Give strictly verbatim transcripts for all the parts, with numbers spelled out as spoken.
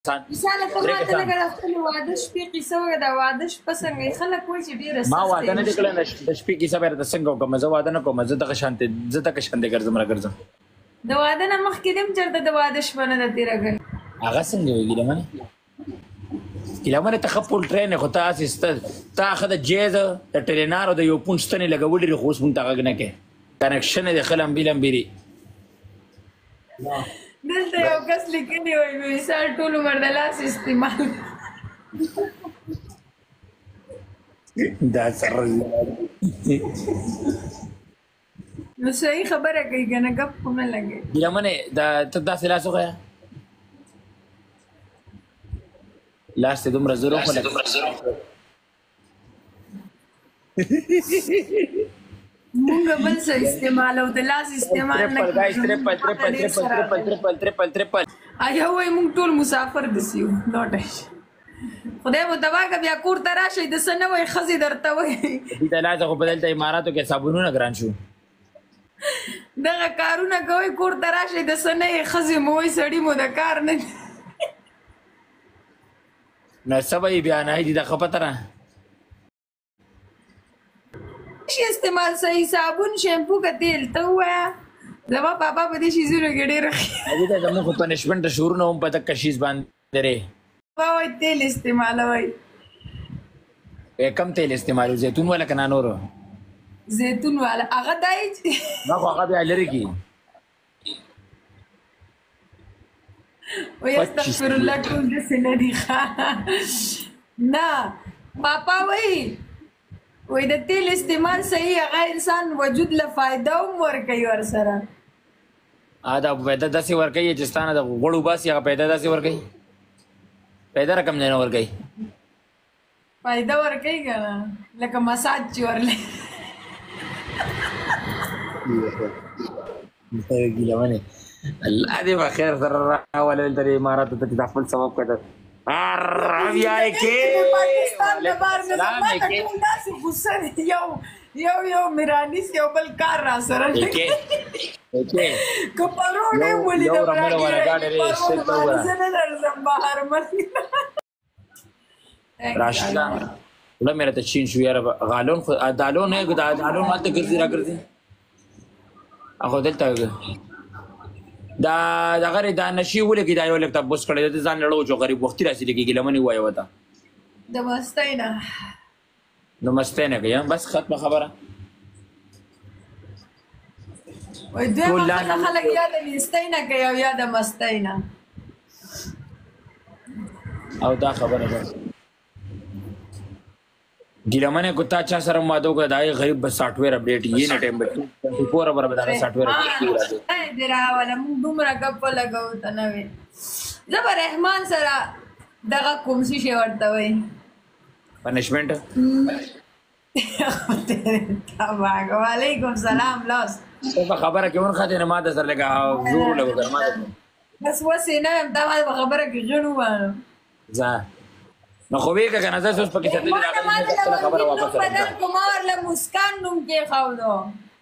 مثال ته ماته لګا خپل واده شپې قصه وګه دا واده شپه څنګه خلک وایي چې ډیره ما واده نه کړل د شپې کیسه به د څنګه کوم زه واده نه کوم زه د شانته زه د شانته ګرځم را ګرځم د واده نه مخکې دم چرته د واده شپه نه د تیرګل هغه څنګه ویګی لمنه کلمه ته خپل ټرین خو تاسو است تا خد جیز د ټرینارو د یو پونښتنه لګوډری خو اوس مونږ ته غنه کې کنکشن د خلم بیلم بیری دلته یو کس لیکلی وای مثال ټول عمر د لاس استعمال دا سره نو صحیح خبره کوي کنه غپ کوم نه لګي لمنه دا ته داسې لاس وغه لاس ته دومره زرو خو لګ مونږ بل څه استعمال او د لاس استعمال نه ټریپل گایز ټریپل ټریپل ټریپل ټریپل ټریپل ټریپل آیا وای مونږ ټول مسافر دسیو نوټه خدای مو دوا کا بیا کور ته راشي د سنه وای خزي درته وای دې لاس خو بدلته اماراتو کې صابونونه ګران شو دغه کارونه کوي کور ته راشي د سنه خزي مو وای سړی مو د کار نه نو سبا یې بیان هي د خپتره شي استعمال صحیح صابون شیمپو کا تیل ته وایا زما بابا په دې شي زونه ګډې رخي دې ته زموږ په پنشمنت شروع نه هم پته کشیز باندې لري وای تیل استعمال وای کم تیل استعمال زيتون ولا کنا نور زيتون والا هغه دای ما خو هغه بیا لري کی وای استغفر الله کوم د سنری ښا نه پاپا وای وای د تیل استعمال صحیح هغه انسان وجود له فائدہ هم ورکوي ور سره ا دا پیدا داسې ورکوي چې ستانه د غړو باسي هغه پیدا داسې ورکوي پیدا رقم نه ورکوي فائدہ ورکوي کنه لکه مساج چې ورلې ګیله ونه الله دې بخیر سره راولل ترې امارات ته د خپل سبب کړه عربیا کې پاکستان د بار نه ما ته ټول داسې غوسه یو یو یو میرانیس یو بل کار را سره کې کې کپرونه ولې یو رمله ولا گاډي رسته تا وره زنه درځم بهر مې راشدا ولا مې ته چین شو یاره غالون دالون نه دالون ماته ګرځي را ګرځي اخو دلته دا دا غری دا نشي ولګي دا یو لکه تاسو کړی د ځان لړو جو غریب وختي راسي لګي لمنې وای وتا د مستینا نو مستینا کې بس ختمه خبره وای دغه خلک یاد مستینا کې او یاد مستینا او دا خبره ده ګلمنه کو تا چا سره مادو کا دای غریب بس سافټویر اپډیټ یې نه ټیم بټ پورا برابر دا سافټویر اپډیټ راځي اې درا ولا موږ دومره کپ لګاو ته نه وي زبر رحمان سره دغه کوم شي ورته وي پنشمنت وعلیکم سلام لاس په خبره کې ون خاطر ما د سره لګا زور لګو ما بس وسه نه دا خبره کې جنو وانه ځه نو خو به کنه زه اوس پکې ته دې خبره واپس بدل کومار له مسکان نوم کې خاو دو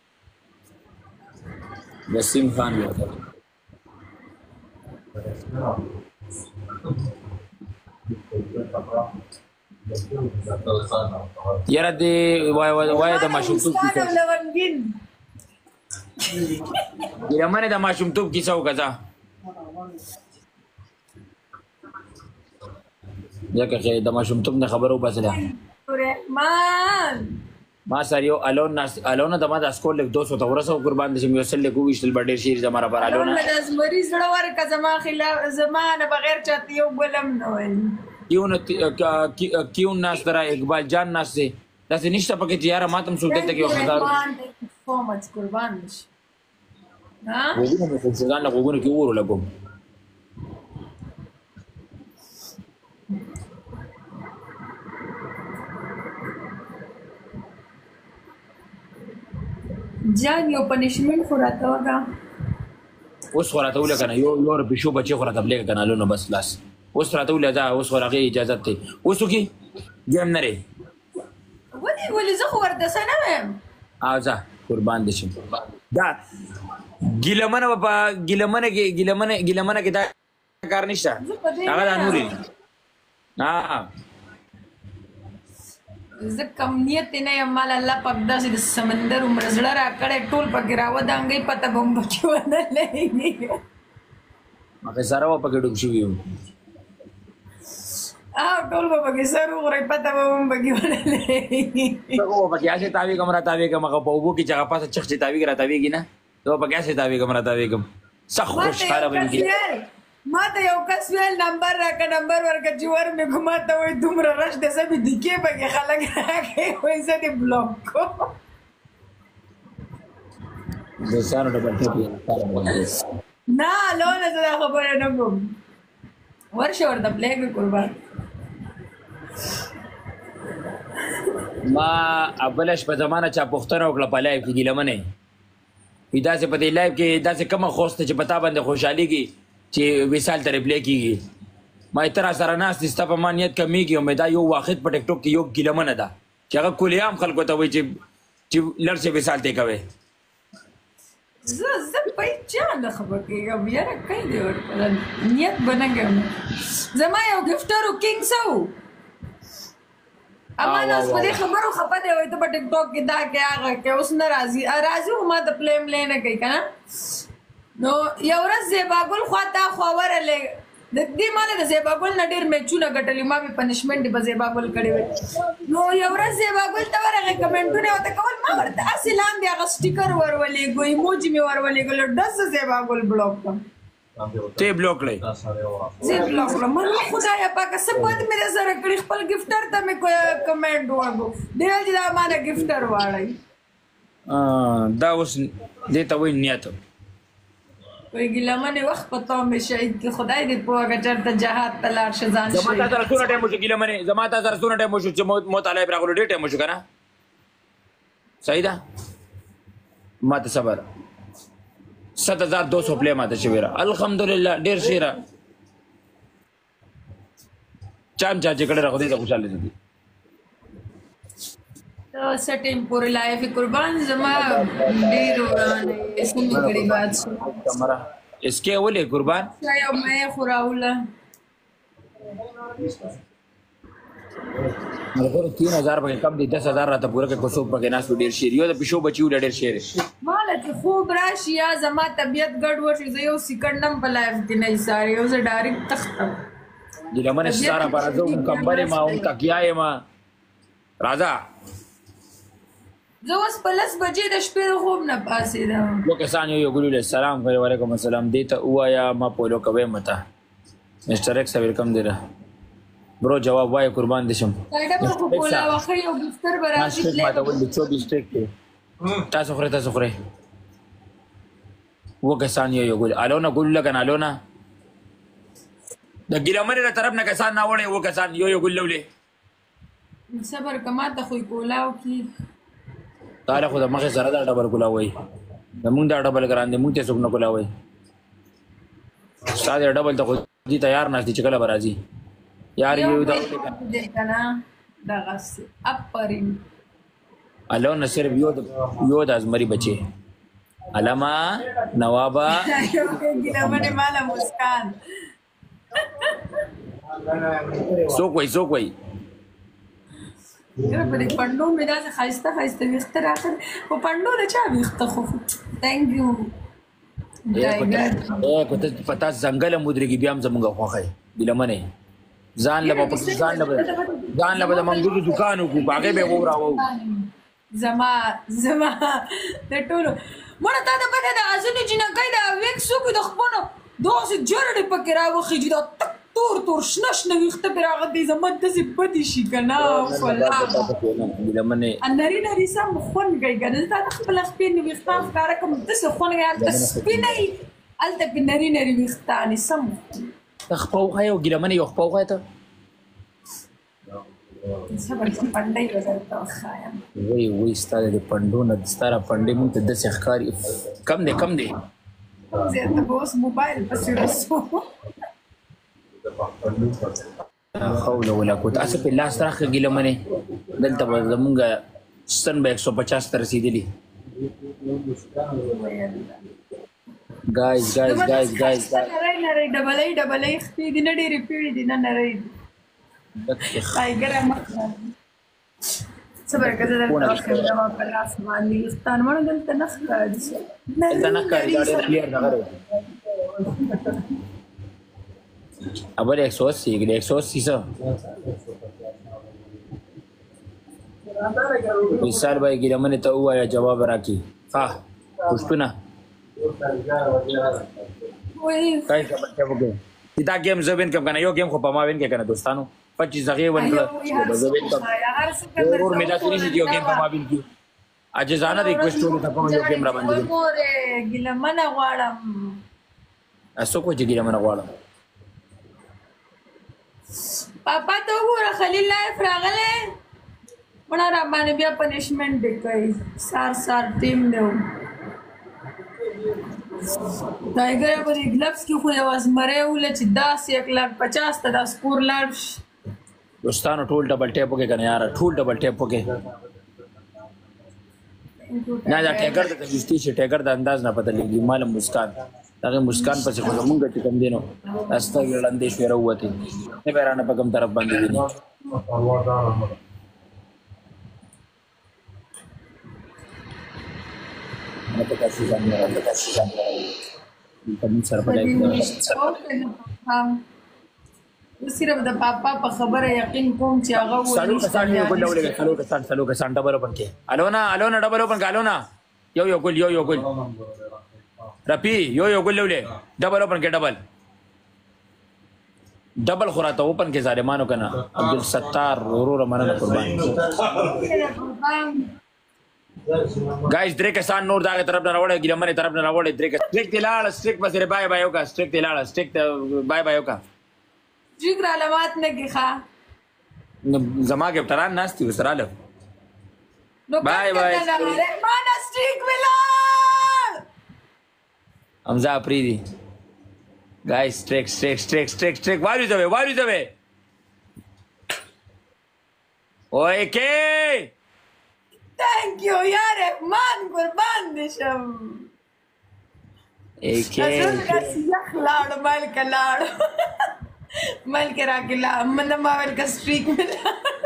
وسیم خان وته یاره دې وای وای د ماشومتوب کیسه یمنه د ماشومتوب کیسه وکړه ځکه چې د ماشومتوب نه خبرو بسله رحمان ما سره یو الون ناس الون د ما د اسکول لیک دو سو ته ورسو قربان دي چې یو سل لیکو وشتل بډیر شیر زماره پر الون د مریض زړه ورکه زما خلاف زمانه بغیر چاته یو بلم نه وای کیوں نہ کیوں ناس درا اقبال جان ناس سے داسې نشته پکې چې یاره ماتم سولته ته یو خدای سو مچ قربان نشي ها وګورم چې ځان له وګورم کې ورو لګوم جان یو پنشمنت خوراته وګه اوس خوراته ولګ کنه یو یو بشو بچي خوراته بلګ کنه لونه بس لاس اوس راته ولګا اوس خوراغه اجازه ته اوس کی ګم نه ری ودی ولې زه خو ورته سنه ویم اوځه قربان دي شم دا ګلمنه په ګلمنه کې ګلمنه ګلمنه کې دا کار نشته هغه د نورې ها زه کم نیت نه یم مال الله پاک داسې د سمندر عمر زړه راکړی ټول پکې راودانګئ پته به هم پکې ونه لګي هغې سره به پکې ډوب شوي وو او ټول به پکې سر وخورئ پته به هم پکې ونه لګي څنګه به پکې هسې تاویږم را تاویږم هغه په اوبو کې چې هغه پاسه چخ چې تاویږي را تاویږي نه زه به پکې هسې تاویږم را تاویږم سخت خوشحاله به یم ما ته یو کس ویل نمبر راکړه نمبر ورکړه چې ور مې کوم ما ته وایي دومره رش دی زه مې دیکې پکې خلک راکوي وایي زه دې بلاک کوم دوستانو ډبل ټوپي نه لونه زه دا خبره نه کوم ورشه ورته پرېږدې قربان ما اوله شپه زمانه چا پوښتنه وکړه په لایف کې ګیله منې وي داسې په دې لایف کې داسې کومه خوسته چې په تا باندې خوشحالېږي چې وصال ته ریپلی کېږي ما ته را سره ناست دي ستا په ما نیت کمیږي او مې دا یو واحد په ټیک ټاک کې یو ګیله منه ده چې هغه کلیعام خلکو ته وایي چې چې لړ شي وصال ته یې کوئ زه زه په چا نه خبر کېږم یاره کای دی ورته نیت به نه کوم زما یو ګفټر و کینګ څه و اما نه اوس په دې خبرو خفه دی وایي ته په ټیک ټاک کې دا کې هغه کې اوس نه راځي راځي خو ما ته پلی ملی نه کوي که نه نو یو ورځ زیباګل خوا تا خوا ورغلی د دې ما نه د زیباګل نه ډېر میچونه ګټلي ما مې پنشمنټ یې په زیباګل کړی وی نو یو ورځ زیباګل ته ورغی کمنټونه یې ورته کول ما ورته هسې لاندې هغه سټیکر ورولېږو ایموجي مې ورولېږلو ډز زیباګل بلاک کړم ته یې بلاک کړی زه یې بلاک کړم ما خدایه پاکه څه بد مې درسره کړي خپل ګفټر ته مې کمنټ وکړو دی ویل چې دا ما نه ګفټر واړئ دا اوس دې ته وایي نیت وی ګیله منې وخت په تا مې شهید کې خدای دې پوهه که چېرته جهاد ته لاړ شه ځان زما تا سره څونه ټایم وشو ګیله منې زما تا سره څونه ټایم وشو چې مطالعه پرې راغلو ډېر ټایم وشو که نه صحیح ده ما ته صبر ست هزار دو سو پلی ماته شوې ده الحمدلله ډېر ښې ده چا هم چا چې کړی را خو دې ته خوشحاله دي څه ټایم پورې لایف قربان زما ډېر وران څه مې کړي بات شو اس کے ولې قربان یو مې خوراوله ملګرو تین هزار پکې کم دي دس هزار راته پوره کړه کوڅو پکې ناست ډېر شعر یو د پیشو بچي وله ډېر شعر ماله چې خوب راشي یا زما طبیعت ګډ وشي زه یو سیکنډ هم په لایف کې نه ایسارې یو زه ډایرکټ تختم ګیله منې ستاره پاره زه هم کمبل یم هم تکیا یم راځه زه اوس په لس بجې د شپې د خوب نه پاڅېدم یو کسان یو یو ګلو السلام کوي وعلیکم السلام دې ته ووایه ما پولو کوی مته مسټر ایکس ویلکم دی برو جواب وایه قربان دې شم ډبل خو پولا واخه یو ګفتر به راځي ماته ولې چوبیس ټیک دی تاسو خورئ تاسو خورئ اووه کسان یو یو ګل الونه ګل لګن الونه د ګیله منې له طرف نه کسان ناوړی اووه کسان یو یو ګل لولې صبر که ما ته خو یې کولاو کي تاله خو د مخې سره دا ډبل کولاوئ زمونږ دا ډبل ګران دی مونږ ته څوک نه کولاوئ ستا د ډبل ته خو دي تیار ناست دي چې کله به راځي یار یو دا دغسې افرین الونه صرف یو یو د ازمري بچې علما نوابه ګیله منې ماله مسکان څوک وایي څوک وایي یاره په دې پنډو مې داسې ښایسته ښایسته ویښته راغلي په پنډو د چا ویښته خو تھینک یو په تا ځنګل هم ودرېږي بیا هم زمونږ خوښه یې ګیله منې ځان له به ځان له به ځان له به د منګوټو دوکان وکړو په هغې به یې وراوو زما زما د ټولو مړه تا ته پته ده ځینې جینکۍ د ویکس وکړي د خپلو داسې جرړې پکې راوخېږي دا تک تور تور شنه شنه ویښته پرې راغلي زما داسې بدې شي که نه ګیله منې نري نري سم خوند کوي که نه تا د خپله سپین ویښتان ښکاره کوم داسې خوند کوي هلته سپینه وي هلته پې نري نري ویښتان یې سم ته خپه وښایه او ګیله منې یو خپه وښایه ته صبر چې پنډۍ به درته وښایم وایي وایي ستا د پنډو نه ستا را پنډۍ مونږ ته داسې ښکاري کم دی کم دی زه ته به اوس موبایل پسې رسو حول ولا قوت اسه په لاس راخه ګیله منې دلته به زمونږ سن به ایک سو پچاس ته رسېدلي guys guys guys guys نری نری ډبل ای ډبل ای خپې دي نه ډېرې پیړې دي نه نری ټایګر مخ صبر کړه دلته کیمرا ما په لاس باندې ستان مړ دلته نخ کړی دلته نخ کړی دا ډېر کلیر نه غره ابل एक सौ अस्सी के एक सौ अस्सी सौ विशाल भाई की रमने तो हुआ या जवाब राखी हाँ पुष्पना काय खबर क्या बोले इता गेम जबेन कब करना यो गेम को पमावेन क्या करना दोस्तानो पच्चीस जगह वन प्लस जबेन कब और मेरा सुनी सी यो गेम पमावेन की आज जाना रिक्वेस्ट हो था यो गेम रा बंदी मोरे गिला मना वाड़म असो को जगी मना वाड़म पापा तो ګوره خلیل لایف راغله مړه را باندې بیا پنیشمنت دی کوي سار سار ټیم دی ټایګر په دې ګلفز کې خو یو ازمره ول چې داس یک لاکھ پچاس ته د سکور لاړ دوستانو ټول ډبل ټیپ وکړه کنه یار ټول ډبل ټیپ وکړه نه دا ټیګر د جستی چې ټیګر د انداز نه پته لګي مال مسکان دغه مسکان پسې خو زمونږ چې کوم دینو استه ګړندې شوی راوته نه بیرانه په کوم طرف باندې دي نه په تاسو ځان نه په تاسو ځان په دې سره په دې صرف د پاپا په خبره یقین کوم چې هغه و سالو کسان یو ګل ولګي سالو کسان سالو کسان ډبل اوپن کې الونا الونا ډبل اوپن کې الونا یو یو ګل یو یو ګل رپی یو یو ګل ولې ډبل اوپن کې ډبل ډبل خوراته اوپن کې ظالمانو کنه عبد الستار ورور مننه قربان guys درې کسان نور داغه طرف نه راوړل ګلمنه طرف نه راوړل درې کس سټریک تلاړ سټریک بس بای بای وکا سټریک تلاړ سټریک بای بای وکا جګر علامات نه کې ښا زما کې تران ناشتي وسراله بای بای مانا سټریک ولا حمزه افریدی guys سټریک سټریک سټریک سټریک سټریک وایو ځوي وایو ځوي اوه کې Thank you, ya Rahman, قربان دشم. ایکے ازول کسی یخ لاڑ ملک لاڑ ملک راکی لاڑ من ماول کا سٹریک ملا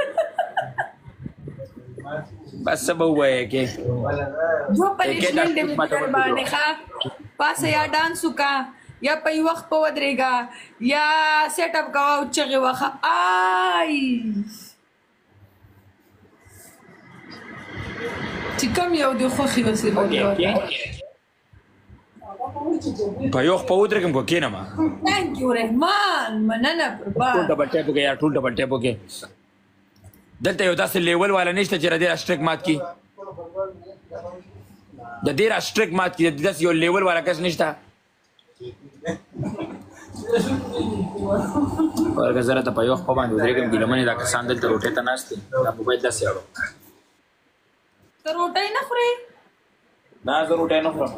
بس سب ہوا ہے ایکے جو پنیشمنٹ دے مکر بانے خواہ پاس یا ڈانسو کا یا پای وقت پا ودرے گا یا سیٹ اپ کا اچھگی وخا آئی چې کوم یو دی خوښي وسې په یو په ودرګم کو کینه ما ثانک یو رحمان مننه قربان ټول ډبل ټیپ کې یا ټول ډبل ټیپ کې دلته یو داسې لیول والا نشته چې ردی اسټریک مات کی د دې اسټریک مات کی د داسې یو لیول والا کس نشته ورګه زره ته په یو په باندې ودرګم ګلمنه دا کسان دلته روټه ته ناشته دا په بل داسې اړو ته روټۍ نه خورې نه زه روټۍ نه خورم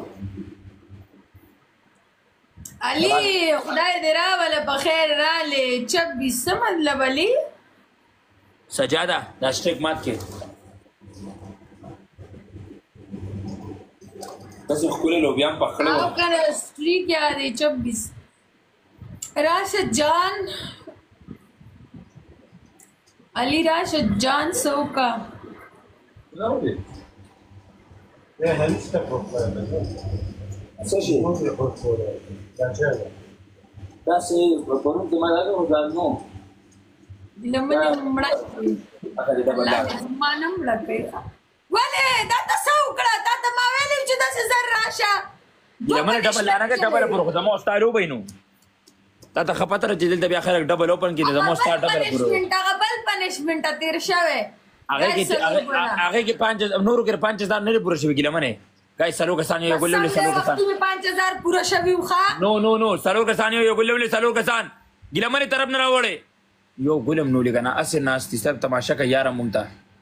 علي خدای دې راوله په خیر رالې چبیس څه مطلب علي سجاده دا سټریک مات کې داسې ښکلې لوبیا هم پخړې او کنه سټریک یادې چبیس راشد جان علي راشد جان سوکا Ja, hij is er voor mij. Sim, sim. Moet je goed voor dat zeggen. Da sim, por um tema da não, não. لمنه مړه شي مانم لکه ولې دا تاسو کړه دا ته ما ویل چې دا زر راشه لمنه ډبل لانه ډبل پر خو زمو ستارو بینو دا ته خپتر چې دلته بیا خلک ډبل اوپن کې زمو ستار ډبل پر هغه بل پنیشمنت تیر شوه هغه کې هغه کې پنځه نورو کې پنځه هزار نه پوره شوی ګلمنه گاي سلو کسان یو ګلولې سلو کسان پنځه هزار پوره شوی خو نو نو نو سلو کسان یو ګلولې سلو کسان ګلمنه طرف نه راوړې یو ګلم نو لګنا اسه ناشتي سب تماشا کا یار مونږ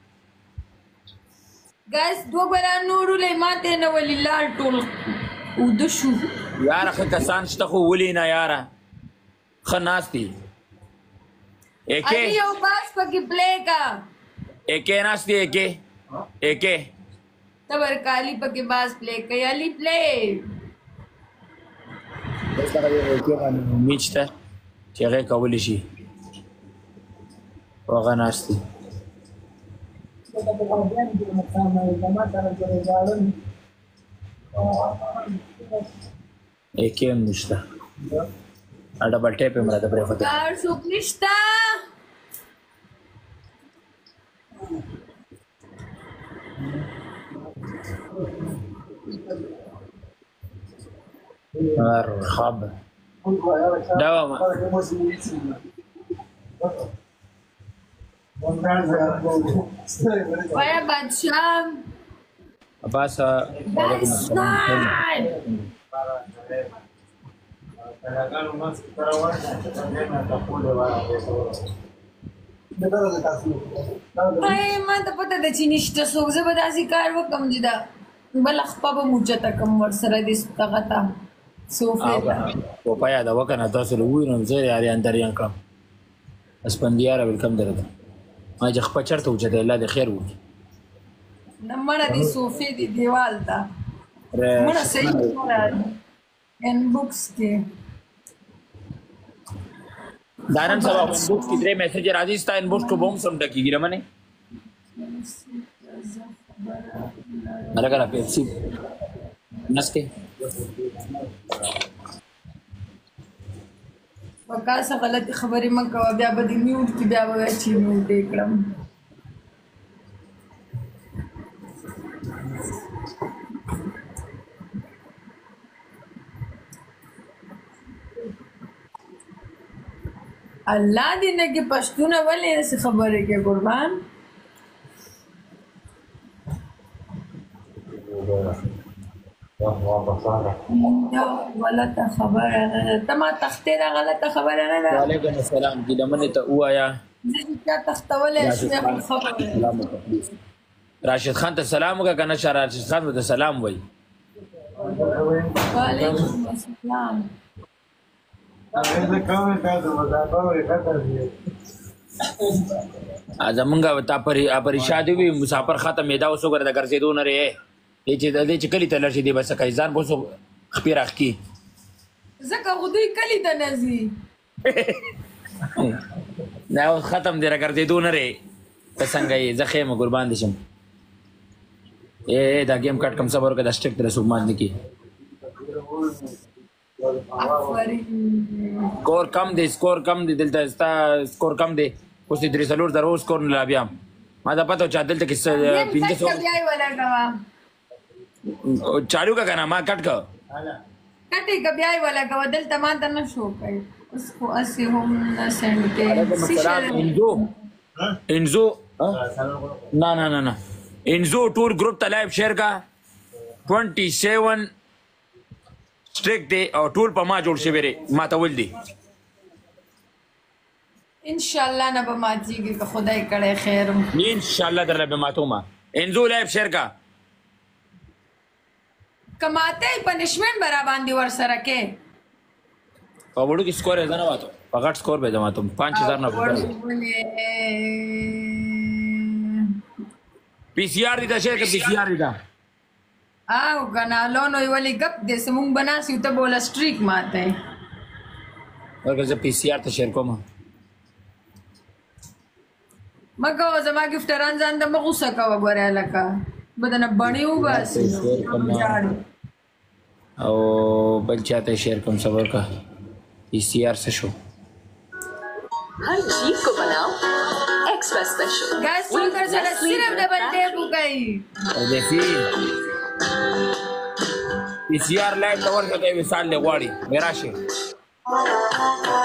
گايس دو بلا نورو له ماته نه وللال ټول او د شو یار خ کسان شته خو ولینا یار خ ناشتي اکه یو باس پکې پلی کا اکه ناشتي اکه اکه تبر کالی پکې باس پلی کوي علی پلی دغه یو کې باندې میچ ته چې هغه کولی شي هغه ناست دي ایکې هم نشته ډبل ټیپ یې مراته پرېښوده کار څوک نشته مرحبا دوام وای بادشاہ عباس وعلیکم السلام وای ما ته پته ده چې نشته څوک زه به داسې کار وکړم چې دا بله خپه به مو اوچته کړم ورسره دې دغه ته صوفې ته پوپا یاده وکنه تاسو له ووینم زه یاریان دریان کړم اسپندیاره ویلکم درته ما چې خپه چېرته اوچته الله دې خیر وکړي نه مړه دې صوفې دې دیوال ته مړه صحیح ان بوکس کې دا نن سبا انبوکس کې درې میسج راځي ستا انبوکس کو به هم سم ډکېږي نه منې هلکه را پیپسي نسکې په کاسه غلطې خبرې مه کوه بیا به دې میوټ کړي بیا به وایي چې میوټ یې کړم الله دې نه کې پښتونه ولې داسې خبرې کوي قربان غلطه خبره نه ده ته ما تختې ده غلطه خبره نه ده وعلیکم السلام ګیلمنې ته ووایه زه چې چا تختولی شوې خبره راشد خان ته سلام وکړه که نه شاه راشد خان به ته سلام وایي وعلیکم السلام زمونږ تا پریشا دي وي مسافر ختم یې دا اوس وګوره د ګرځېدو نه رې دې چې دې چې کلي ته لاړ شي دې به څه کوي ځان به اوس خپې راښکي ځکه خو دوی کلي ته نه ځي دا اوس ختم دی را ګرځېدو نه رې ته څنګه یې زه ښه یم قربان دې شم ای دا گیم کټ کم صبر وکړه دا سټیک ترې څوک مات نه کړي سکور کم دی سکور کم دی دلته ستا سکور کم دی اوس یې درې څلور زره سکور نه لا بیا ما ته پته چې دلته کې پنځه سوه چالو کا کنه ما کټ کا کټې که بیا یې ولګوه دلته ما ته نه شو کوي اوس خو هسې هم نه سینډ کوي انزو انزو نه نه نه نه انزو ټول ګروپ ته لایف شیر کا ټوینټي سیون سټریک دی او ټول په ما جوړ شوی دی ما ته ول دي انشاءالله نه به ماتېږي که خدای کړی خیر انشاءالله درله به ماتومه انزو لایف شیر کا که ماتی پنشمنټ به راباندې ورسره کې په وړو کې سکور یې زه نه ماتوم په غټ سکور به یې زه ماتوم پانچ هزار نه پی سی آر دی دا شیر که پی سی آر دی دا او کنه لونو یې ولې ګپ دی زمونږ به ناست یو ته به وله سټریک ماتی ورکه زه پی سی آر ته شیر کوم مه کوه زما ګفټران ځان ته مه غوسه کوه ګورې هلکه به درنه بڼې وباسي او بل چاته شیر کوم صبر کا پی سی آر سے شو हर जीत को बनाओ एक्स्ट्रा स्पेशल गैस कुकर से सिर्फ double tape गई और देखी P C R live cover करके विशाल ले वाड़ी मेरा शेर